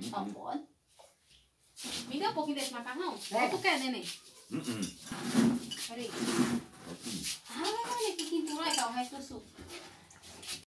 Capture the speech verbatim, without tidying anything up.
Tampon. Mida um pouquinho desse macarrão? É. Tu quer, neném? Uh-uh. Peraí. Ah, olha que quintura aí, tá o resto do suco.